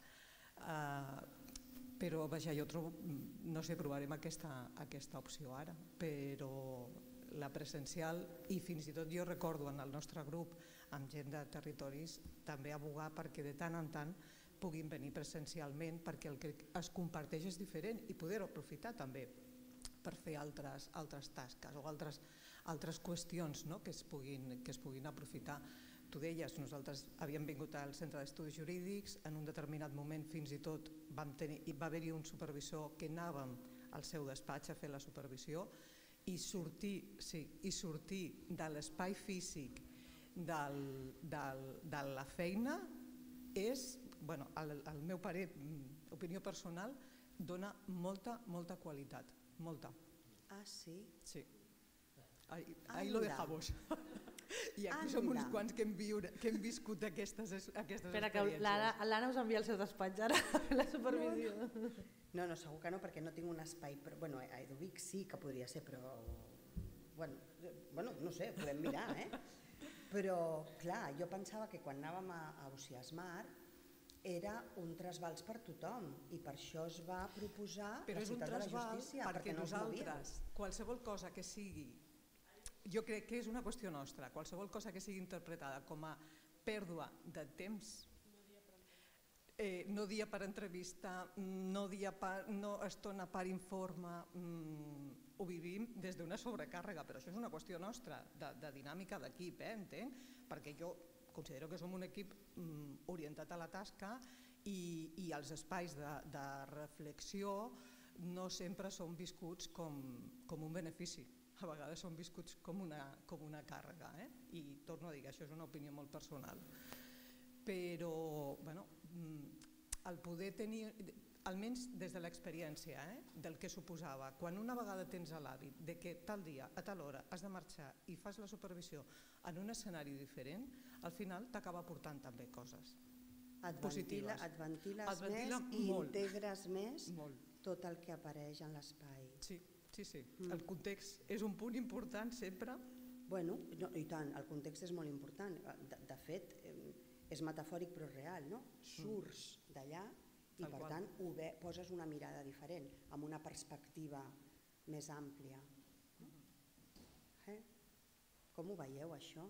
Però vaja, jo trobo, no sé, provarem aquesta opció ara, però la presencial, i fins i tot jo recordo en el nostre grup amb gent de territoris també abogar perquè de tant en tant puguin venir presencialment perquè el que es comparteix és diferent i poder-ho aprofitar també per fer altres tasques o altres qüestions que es puguin aprofitar. Tu deies, nosaltres havíem vingut al Centre d'Estudis Jurídics, en un determinat moment fins i tot va haver-hi un supervisor que anàvem al seu despatx a fer la supervisió i sortir de l'espai físic de la feina és, al meu parer, opinió personal, dona molta, molta qualitat, molta. Ah, sí? Sí. Ahí lo dejamos. I aquí som uns quants que hem viscut aquestes experiències. Espera, que l'Anna us envia al seu despatx ara a fer la supervisió. No, no, segur que no, perquè no tinc un espai. Bueno, a Eduvic sí que podria ser, però... Bueno, no sé, podem mirar, eh? Però, clar, jo pensava que quan anàvem a Ociasmar era un trasbals per tothom i per això es va proposar la Ciutat de la Justícia. Però és un trasbals perquè nosaltres, qualsevol cosa que sigui, jo crec que és una qüestió nostra, qualsevol cosa que sigui interpretada com a pèrdua de temps, no dia per entrevista, no estona per informe, ho vivim des d'una sobrecàrrega, però això és una qüestió nostra, de dinàmica d'equip, entenc? Perquè jo considero que som un equip orientat a la tasca i els espais de reflexió no sempre són viscuts com un benefici, a vegades són viscuts com una càrrega. I torno a dir que això és una opinió molt personal. Però, bueno, el poder tenir, almenys des de l'experiència del que suposava, quan una vegada tens l'hàbit que tal dia, a tal hora, has de marxar i fas la supervisió en un escenari diferent, al final t'acaba portant també coses positives. Et ventiles més i integres més tot el que apareix en l'espai. Sí, sí, sí. El context és un punt important sempre. Bueno, i tant, el context és molt important. De fet, és metafòric però real, no? Surts d'allà i per tant poses una mirada diferent, amb una perspectiva més àmplia. Com ho veieu, això?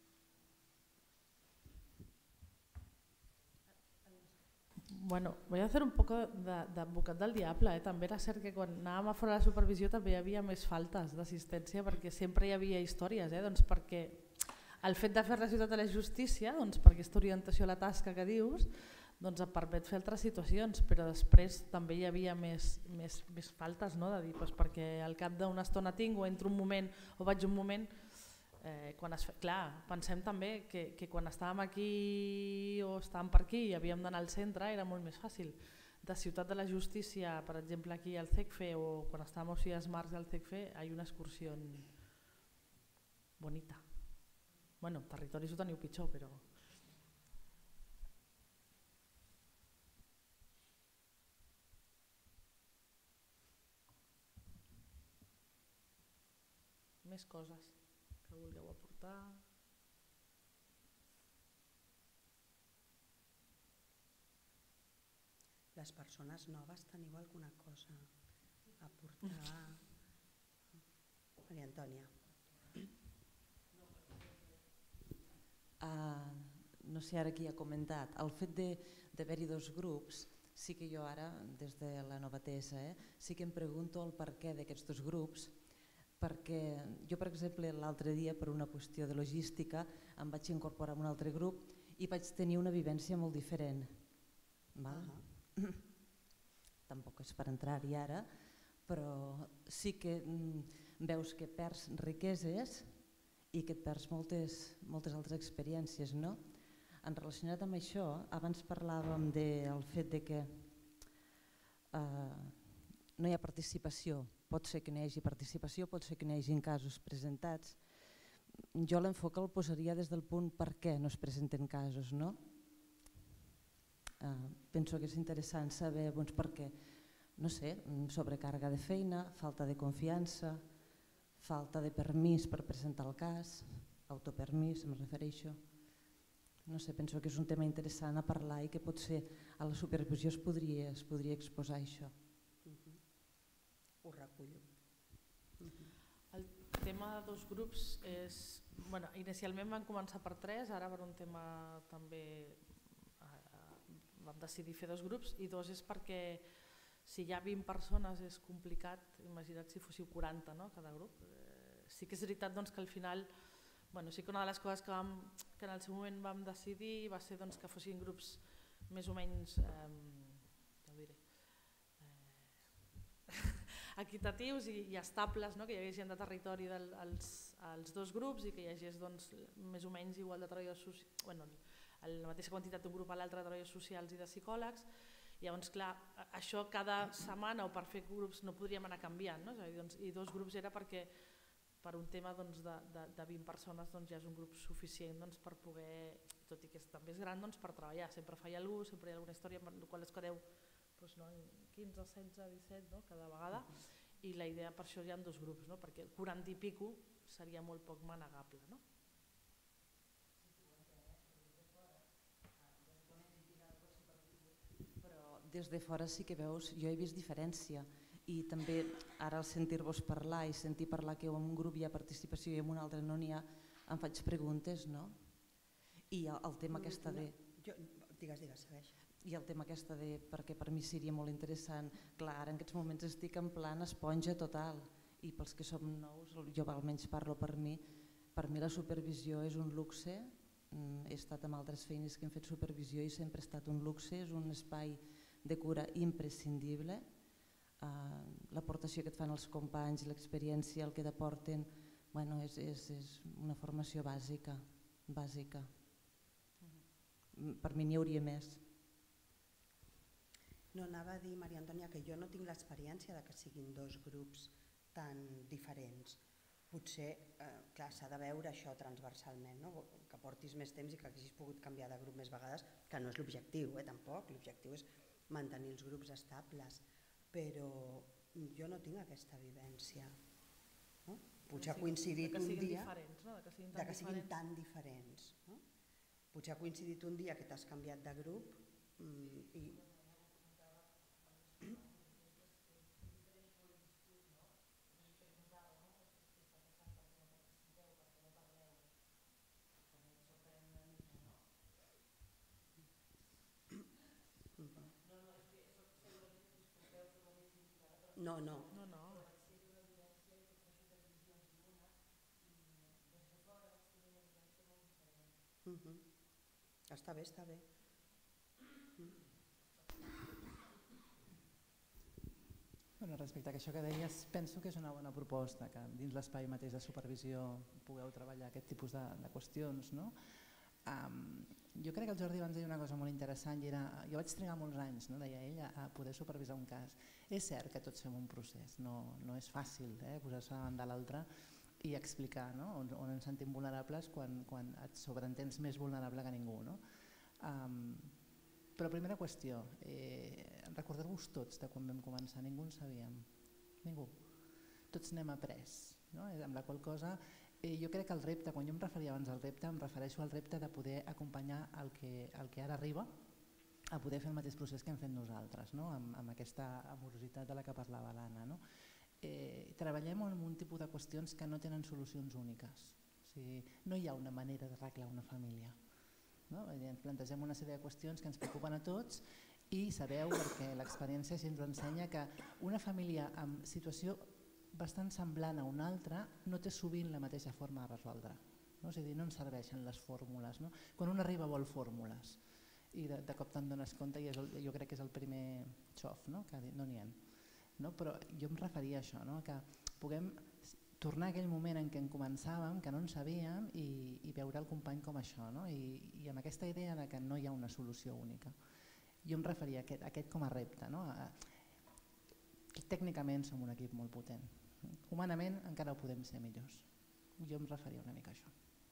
Bueno, voy a hacer un poco d'advocat del diable. També era cert que quan anàvem a fora de la supervisió també hi havia més faltes d'assistència perquè sempre hi havia històries, perquè el fet de fer la Ciutat de la Justícia, per aquesta orientació a la tasca que dius, et permet fer altres situacions, però després també hi havia més faltes, de dir, perquè al cap d'una estona tinc o entro un moment o vaig un moment. Clar, pensem també que quan estàvem aquí o estàvem per aquí i havíem d'anar al centre era molt més fàcil. De Ciutat de la Justícia, per exemple, aquí al C E C F E o quan estàvem a Ociasmar al C E C F E, hi ha una excursió bonita. Bueno, territoris ho teniu pitjor, però... Més coses que vulgueu aportar. Les persones noves teniu alguna cosa a aportar? Maria Antònia. No sé ara qui ha comentat, el fet d'haver-hi dos grups sí que jo ara, des de la nova T S, eh, sí que em pregunto el perquè d'aquests dos grups, perquè jo, per exemple, l'altre dia, per una qüestió de logística, em vaig incorporar en un altre grup i vaig tenir una vivència molt diferent. Val? Uh-huh. Tampoc és per entrar-hi ara, però sí que mm, veus que perds riqueses i que et perds moltes, moltes altres experiències, no? En relacionat amb això, abans parlàvem del fet de que eh, no hi ha participació. Pot ser que no hi hagi participació, pot ser que no hi hagi casos presentats. Jo l'enfoc el posaria des del punt per què no es presenten casos, no? Eh, penso que és interessant saber doncs, per què. No sé, sobrecàrrega de feina, falta de confiança, falta de permís per presentar el cas, autopermís, em refereixo. No sé, penso que és un tema interessant a parlar i que potser a la supervisió es podria, es podria exposar això. Uh-huh. Ho recullo. Uh-huh. El tema de dos grups és... Bueno, inicialment van començar per tres, ara per un tema també eh, vam decidir fer dos grups, i dos és perquè si hi ha vint persones és complicat, imagina't si fóssiu quaranta, no, cada grup. Eh, sí que és veritat doncs, que al final, bueno, sí que una de les coses que, vam, que en el seu moment vam decidir va ser doncs, que fossin grups més o menys, eh, ja ho diré, eh, equitatius i, i estables, no? Que hi hagués gent de territori del, als, als dos grups i que hi hagués doncs, més o menys igual de treballadors socials, bueno, la mateixa quantitat d'un grup a l'altre de treballadors socials i de psicòlegs. Llavors, clar, això cada setmana o per fer grups no podríem anar canviant, no? Doncs, i dos grups era perquè per un tema doncs, de, de, de vint persones doncs, ja és un grup suficient doncs, per poder, tot i que també és gran, doncs, per treballar. Sempre fa algú, sempre hi ha alguna història, amb la qual es quedeu doncs, no, quinze, setze, disset, no? Cada vegada, i la idea per això hi ha dos grups, no? Perquè quaranta i pico seria molt poc manegable. No? Des de fora sí que veus, jo he vist diferència i també ara al sentir-vos parlar i sentir parlar que en un grup hi ha participació i en un altre no n'hi ha, em faig preguntes, no? I el, el tema aquesta de... Jo, digues, digues, segueix. I el tema aquesta de, perquè per mi seria molt interessant, clar, ara en aquests moments estic en plan esponja total i pels que som nous, jo almenys parlo per mi, per mi la supervisió és un luxe, he estat amb altres feines que hem fet supervisió i sempre ha estat un luxe, és un espai de cura imprescindible, uh, l'aportació que et fan els companys, l'experiència, el que t'aporten, bueno, és, és, és una formació bàsica, bàsica. Uh-huh. Per mi n'hi hauria més. No, anava a dir, Maria Antònia, que jo no tinc l'experiència de que siguin dos grups tan diferents. Potser, eh, clar, s'ha de veure això transversalment, no? Que portis més temps i que hagis pogut canviar de grup més vegades, que no és l'objectiu, eh, tampoc, l'objectiu és mantenir els grups estables, però jo no tinc aquesta vivència. No? Potser ha coincidit un dia no? de que siguin tan, de que siguin diferents. tan diferents. No? Potser ha coincidit un dia que t'has canviat de grup mm, i... No, no. No, no. Uh-huh. Està bé, està bé. Uh-huh. Bueno, respecte a això que deies, penso que és una bona proposta que dins l'espai mateix de supervisió pugueu treballar aquest tipus de, de qüestions, no? Um, jo crec que el Jordi abans deia una cosa molt interessant i era, jo vaig trigar molts anys, no, deia ell, a poder supervisar un cas. És cert que tots fem un procés, no, no és fàcil eh, posar-se davant de l'altre i explicar no, on, on ens sentim vulnerables quan, quan et sobreentens més vulnerable que ningú. No? Um, però primera qüestió, eh, recordeu-vos tots de quan vam començar, ningú en sabíem, ningú. Tots n'hem après, no? Amb la qual cosa Eh, jo crec que el repte, quan jo em referia abans al repte, em refereixo al repte de poder acompanyar el que, el que ara arriba a poder fer el mateix procés que hem fet nosaltres, no? amb, amb aquesta amorositat de la que parlava l'Anna. No? Eh, treballem en un tipus de qüestions que no tenen solucions úniques. O sigui, no hi ha una manera d'arreglar una família. No? Ens plantegem una sèrie de qüestions que ens preocupen a tots i sabeu, perquè l'experiència ens ho ensenya, que una família amb situació bastant semblant a una altra no té sovint la mateixa forma de resoldre. No? És a dir, no ens serveixen les fórmules. No? Quan un arriba vol fórmules i de, de cop te'n dones compte, i és el, jo crec que és el primer xof, no? Que no n'hi ha. No? Però jo em referia a això, no? Que puguem tornar a aquell moment en què en començàvem, que no en sabíem, i, i veure el company com això, no? I, i amb aquesta idea de que no hi ha una solució única. Jo em referia a aquest, a aquest com a repte. No? A, tècnicament som un equip molt potent. Humanament encara ho podem ser millors. Jo em referia una mica a això.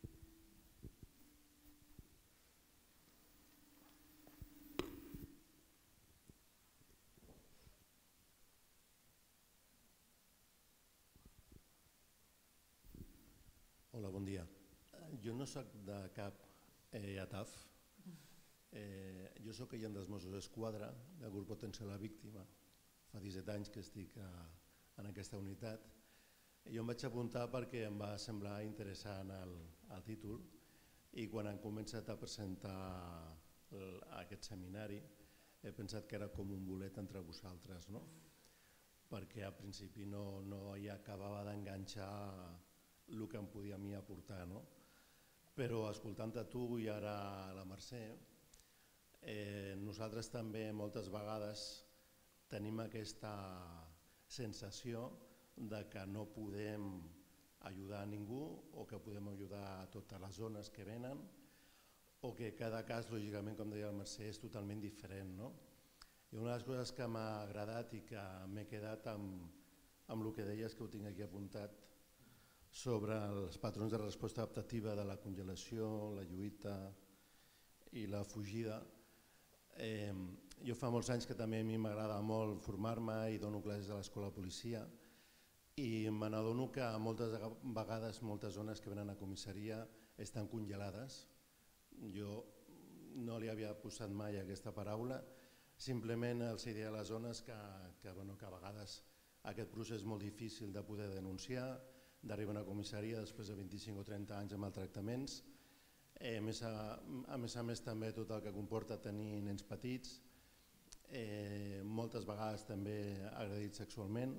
Hola, bon dia. Jo no soc de cap eh, A T A F. Eh, jo soc agent dels Mossos d'Esquadra, del grup Atenció a la Víctima. Fa disset anys que estic a, en aquesta unitat. Jo em vaig apuntar perquè em va semblar interessant el, el títol, i quan han començat a presentar el, aquest seminari he pensat que era com un bolet entre vosaltres, no? Perquè al principi no, no hi acabava d'enganxar el que em podia a mi aportar, no? Però escoltant a tu i ara a la Mercè, eh, nosaltres també moltes vegades tenim aquesta sensació de que no podem ajudar a ningú, o que podem ajudar a totes les zones que venen, o que cada cas, lògicament, com deia el Mercè, és totalment diferent, no? I una de les coses que m'ha agradat i que m'he quedat amb, amb el que deies, que ho tinc aquí apuntat, sobre els patrons de resposta adaptativa de la congelació, la lluita i la fugida. Eh, jo fa molts anys que també a mi m'agrada molt formar-me i dono classes a l'escola de policia, i me n'adono que moltes vegades moltes zones que venen a comissaria estan congelades. Jo no li havia posat mai aquesta paraula, simplement els diré a les zones que, que, bueno, que a vegades aquest procés és molt difícil de poder denunciar, d'arribar a una comissaria després de vint-i-cinc o trenta anys amb maltractaments. Eh, a, més a, a més a més també tot el que comporta tenir nens petits, eh, moltes vegades també agredits sexualment,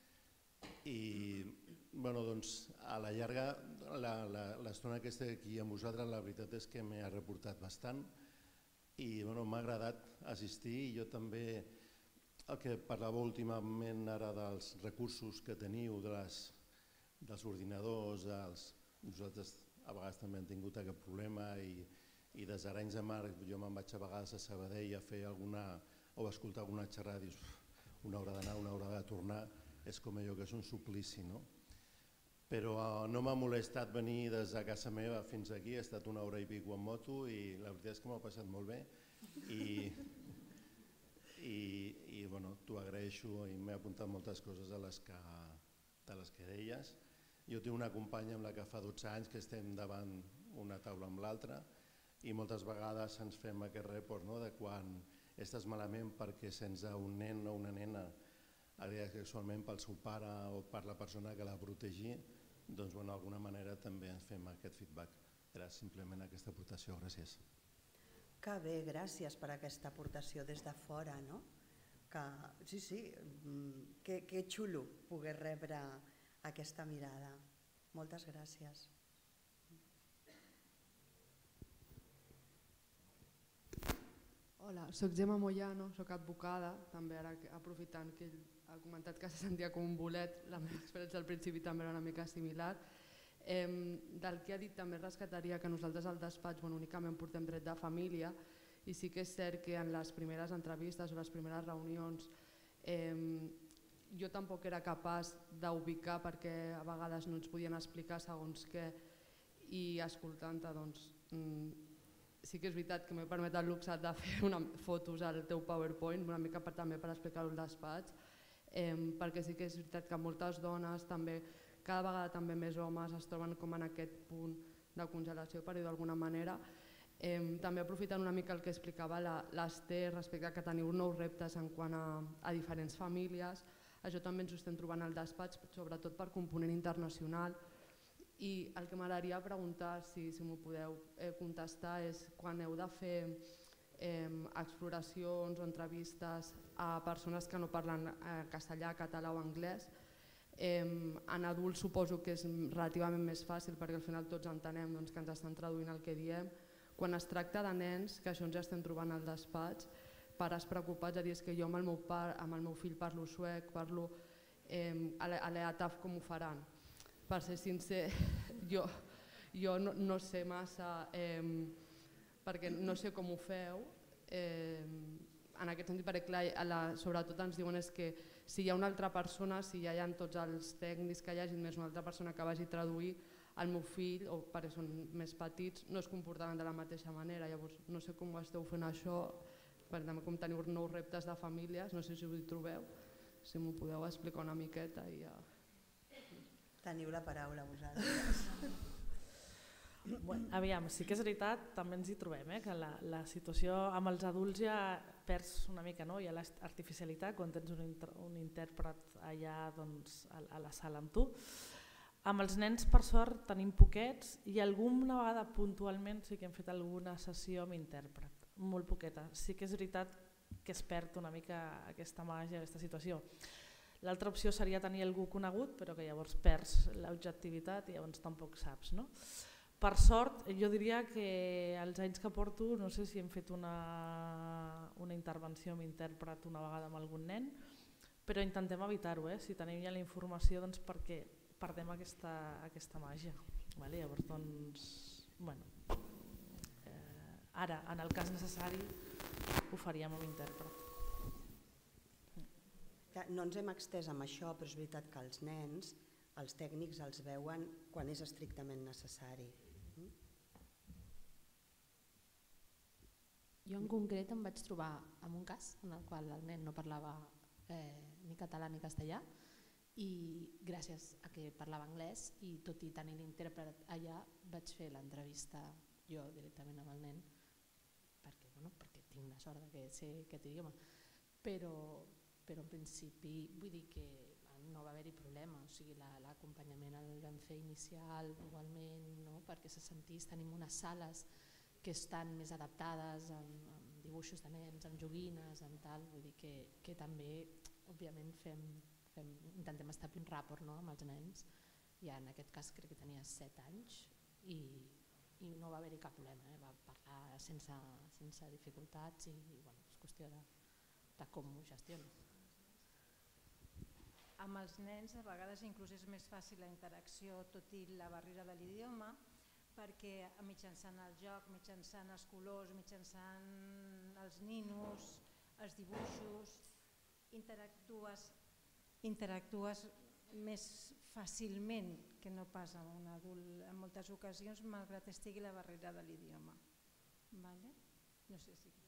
i bueno, doncs, a la llarga l'estona que estic aquí amb vosaltres la veritat és que m'he reportat bastant i bueno, m'ha agradat assistir, i jo també el que parlava últimament ara dels recursos que teniu, de les dels ordinadors, dels... nosaltres a vegades també hem tingut aquest problema, i, i des d'Arenys de Mar jo me'n vaig a vegades a Sabadell a fer alguna, o a escoltar alguna xerrada, dius, una hora d'anar, una hora de tornar, és com allò que és un suplici, no? Però uh, no m'ha molestat venir des de casa meva fins aquí, he estat una hora i pico en moto i la veritat és que m'ha passat molt bé, i, i, i bueno, t'ho agraeixo, i m'he apuntat moltes coses de les que, de les que deies. Jo tinc una companya amb la que fa dotze anys que estem davant una taula amb l'altra, i moltes vegades ens fem aquest report, no? De quan estàs malament perquè sents un nen o una nena agredida sexualment pel seu pare o per la persona que l'ha protegit, doncs bueno, d'alguna manera també ens fem aquest feedback. Era simplement aquesta aportació, gràcies. Que bé, gràcies per aquesta aportació des de fora, no? Que, sí, sí, que, que xulo poder rebre aquesta mirada. Moltes gràcies. Hola, soc Gemma Moyano, soc advocada, també ara aprofitant que ell ha comentat que se sentia com un bolet, la meva experiència al principi també era una mica similar. Eh, del que ha dit també rescataria que nosaltres al despatx bueno, únicament portem dret de família, i sí que és cert que en les primeres entrevistes o les primeres reunions eh, jo tampoc era capaç d'ubicar perquè a vegades no ens podien explicar segons què, i escoltant-te doncs, sí que és veritat que m'he permet el luxe de fer una, fotos al teu PowerPoint, una mica per, també per explicar-ho al despatx, eh, perquè sí que és veritat que moltes dones, també, cada vegada també més homes es troben com en aquest punt de congelació, per dir d'alguna manera. Eh, també aprofitant una mica el que explicava l'Ester respecte a que teniu nous reptes en quant a, a diferents famílies. Això també ens ho estem trobant al despatx, sobretot per component internacional. I el que m'agradaria preguntar, si, si m'ho podeu eh, contestar, és quan heu de fer exploracions o entrevistes a persones que no parlen castellà, català o anglès. En adults suposo que és relativament més fàcil perquè al final tots entenem que ens estan traduint el que diem. Quan es tracta de nens, que això ens estem trobant al despatx, pares preocupats a dir que jo amb el meu, par, amb el meu fill parlo suec, parlo a l'E A T A F com ho faran. Per ser sincer, jo, jo no, no sé massa, eh, perquè no sé com ho feu, eh, en aquest sentit, perquè clar, la, sobretot ens diuen és que si hi ha una altra persona, si ja hi ha tots els tècnics que hi hagi més una altra persona que vagi a traduir, el meu fill, o perquè són més petits, no es comportaran de la mateixa manera. Llavors no sé com ho esteu fent això, perquè també com teniu nous reptes de famílies, no sé si us hi trobeu, si m'ho podeu explicar una miqueta i ja... Teniu la paraula vosaltres. Bueno, aviam, sí que és veritat, també ens hi trobem, eh, que la, la situació amb els adults ja perds una mica, no? Hi ha l'artificialitat quan tens un, inter, un intèrpret allà doncs, a, a la sala amb tu. Amb els nens, per sort, tenim poquets i alguna vegada puntualment sí que hem fet alguna sessió amb intèrpret, molt poqueta. Sí que és veritat que es perd una mica aquesta màgia, aquesta situació. L'altra opció seria tenir algú conegut, però que llavors perds l'objectivitat i llavors tampoc saps, no? Per sort, jo diria que els anys que porto, no sé si hem fet una, una intervenció amb intèrpret una vegada amb algun nen, però intentem evitar-ho, eh? Si tenim ja la informació doncs perquè perdem aquesta, aquesta màgia. Vale? Llavors, doncs, bueno, eh, ara, en el cas necessari, ho faríem amb intèrpret. No ens hem extès amb això, però és veritat que els nens, els tècnics els veuen quan és estrictament necessari. Jo en concret em vaig trobar en un cas en el qual el nen no parlava eh, ni català ni castellà i gràcies a que parlava anglès i tot i tenir l'intèrpret allà vaig fer l'entrevista jo directament amb el nen perquè, bueno, perquè tinc la sort de que sé aquest idioma, però, però en principi vull dir que no va haver-hi problema, o sigui, l'acompanyament el vam fer inicial igualment, no? Perquè se sentís, tenim unes sales que estan més adaptades amb, amb dibuixos de nens, amb joguines, amb tal, vull dir que, que també òbviament fem, fem, intentem establir un rapport, no? Amb els nens, i en aquest cas crec que tenia set anys i, i no va haver-hi cap problema, eh? Va parlar sense, sense dificultats i, i bueno, és qüestió de, de com ho gestiones. Amb els nens a vegades inclús és més fàcil la interacció tot i la barrera de l'idioma perquè mitjançant el joc, mitjançant els colors, mitjançant els ninos, els dibuixos, interactues, interactues més fàcilment que no pas amb un adult en moltes ocasions malgrat estigui la barrera de l'idioma. Vale? No sé si...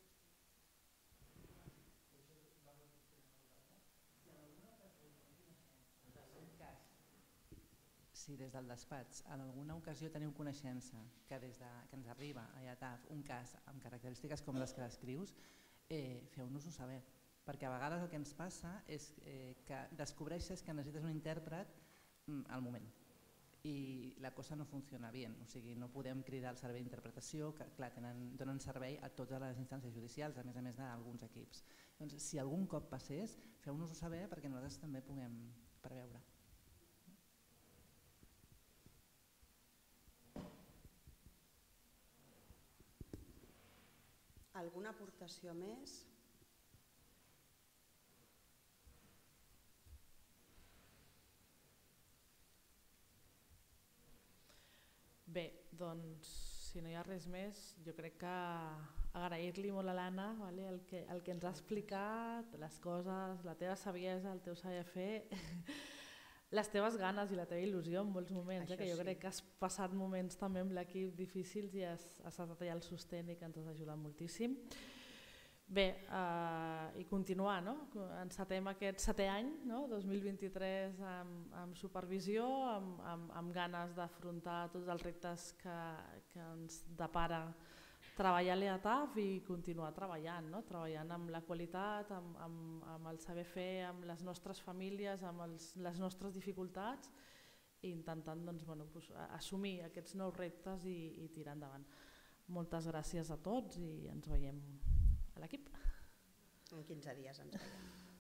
Si des del despatx en alguna ocasió teniu coneixença que, des de, que ens arriba a I A T A F un cas amb característiques com les que descrius, eh, feu-nos-ho saber, perquè a vegades el que ens passa és eh, que descobreixes que necessites un intèrpret mm, al moment i la cosa no funciona bé, o sigui, no podem cridar al servei d'interpretació, que clar, tenen, donen servei a totes les instàncies judicials, a més a més d'alguns equips. Doncs, si algun cop passés, feu-nos-ho saber perquè nosaltres també puguem preveure. Alguna aportació més? Bé, doncs, si no hi ha res més, jo crec que agrair-li molt a l'Anna, vale, el, que, el que ens ha explicat, les coses, la teva saviesa, el teu saber fer, les teves ganes i la teva il·lusió en molts moments, eh, que jo sí. Crec que has passat moments també amb l'equip difícils i has, has estat allà al sostén i que ens has ajudat moltíssim. Bé, eh, i continuar, no? Encetem aquest setè any, no? dos mil vint-i-tres, amb, amb supervisió, amb, amb, amb ganes d'afrontar tots els reptes que, que ens depara treballar a l'E A T A F i continuar treballant, no? Treballant amb la qualitat, amb, amb, amb el saber fer, amb les nostres famílies, amb els, les nostres dificultats i intentant doncs, bueno, pues, assumir aquests nous reptes i, i tirar endavant. Moltes gràcies a tots i ens veiem l'equip. En quinze dies ens veiem.